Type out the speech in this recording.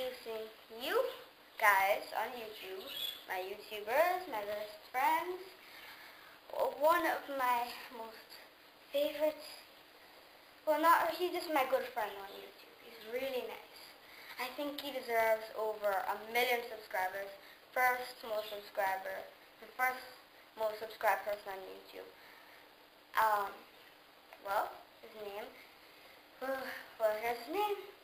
introducing you guys on YouTube, my YouTubers, my best friends. One of my most favorite, he's just my good friend on YouTube. He's really nice. I think he deserves over 1 million subscribers. First most subscriber, the first most subscribed person on YouTube. Well, his name, here's his name.